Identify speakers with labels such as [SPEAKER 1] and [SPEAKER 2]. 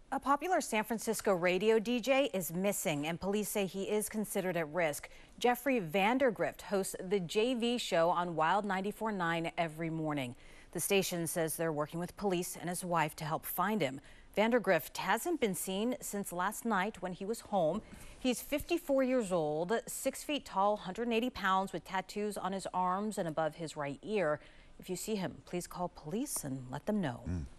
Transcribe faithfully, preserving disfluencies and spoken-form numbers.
[SPEAKER 1] A popular San Francisco radio D J is missing, and police say he is considered at risk. Jeffrey Vandergrift hosts the J V show on Wild ninety-four point nine every morning. The station says they're working with police and his wife to help find him. Vandergrift hasn't been seen since last night when he was home. He's fifty-four years old, six feet tall, one hundred eighty pounds, with tattoos on his arms and above his right ear. If you see him, please call police and let them know. Mm.